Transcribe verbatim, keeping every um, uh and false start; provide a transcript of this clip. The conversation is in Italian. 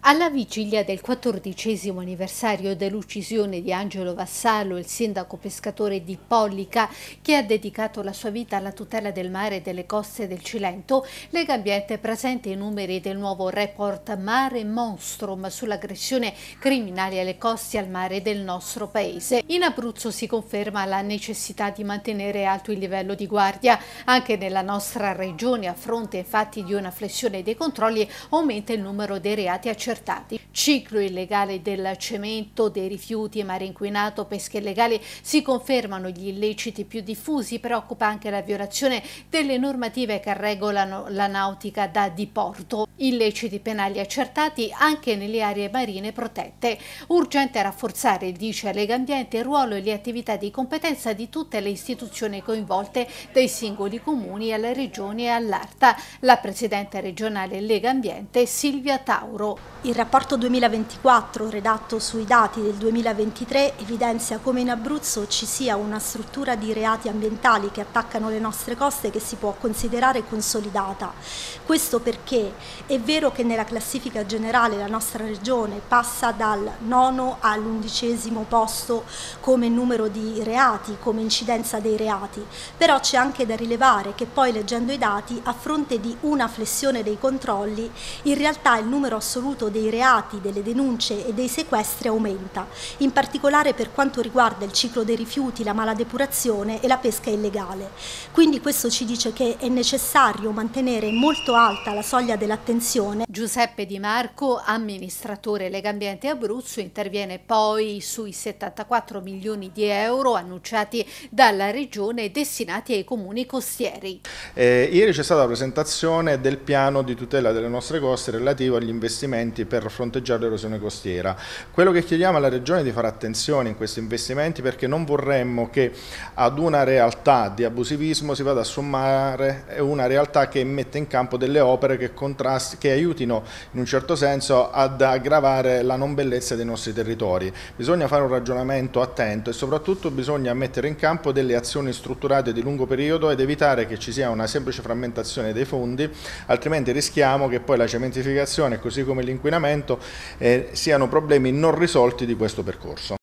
Alla vigilia del quattordicesimo anniversario dell'uccisione di Angelo Vassallo, il sindaco pescatore di Pollica, che ha dedicato la sua vita alla tutela del mare e delle coste del Cilento, Legambiente presenta i numeri del nuovo report Mare Monstrum sull'aggressione criminale alle coste e al mare del nostro paese. In Abruzzo si conferma la necessità di mantenere alto il livello di guardia. Anche nella nostra regione, a fronte infatti di una flessione dei controlli, aumenta il numero dei reati accertati. Ciclo illegale del cemento, dei rifiuti, mare inquinato, pesche illegali si confermano gli illeciti più diffusi. Preoccupa anche la violazione delle normative che regolano la nautica da diporto. Illeciti penali accertati anche nelle aree marine protette. Urgente rafforzare, dice Legambiente, il ruolo e le attività di competenza di tutte le istituzioni coinvolte, dai singoli comuni alle regioni e all'ARTA. La presidente regionale Legambiente Silvia Tauro. Il rapporto duemilaventiquattro, redatto sui dati del duemilaventitré, evidenzia come in Abruzzo ci sia una struttura di reati ambientali che attaccano le nostre coste che si può considerare consolidata. Questo perché è vero che nella classifica generale la nostra regione passa dal nono all'undicesimo posto come numero di reati, come incidenza dei reati, però c'è anche da rilevare che poi, leggendo i dati, a fronte di una flessione dei controlli, in realtà il numero assoluto dei reati, delle denunce e dei sequestri aumenta, in particolare per quanto riguarda il ciclo dei rifiuti, la maladepurazione e la pesca illegale. Quindi questo ci dice che è necessario mantenere molto alta la soglia dell'attenzione. Giuseppe Di Marco, amministratore Legambiente Abruzzo, interviene poi sui settantaquattro milioni di euro annunciati dalla regione destinati ai comuni costieri. Eh, ieri c'è stata la presentazione del piano di tutela delle nostre coste relativo agli investimenti per fronteggiare l'erosione costiera. Quello che chiediamo alla Regione è di fare attenzione in questi investimenti, perché non vorremmo che ad una realtà di abusivismo si vada a sommare una realtà che mette in campo delle opere che, contrasti, che aiutino in un certo senso ad aggravare la non bellezza dei nostri territori. Bisogna fare un ragionamento attento e soprattutto bisogna mettere in campo delle azioni strutturate di lungo periodo ed evitare che ci sia una semplice frammentazione dei fondi, altrimenti rischiamo che poi la cementificazione, così come l'inquinamento, Eh, siano problemi non risolti di questo percorso.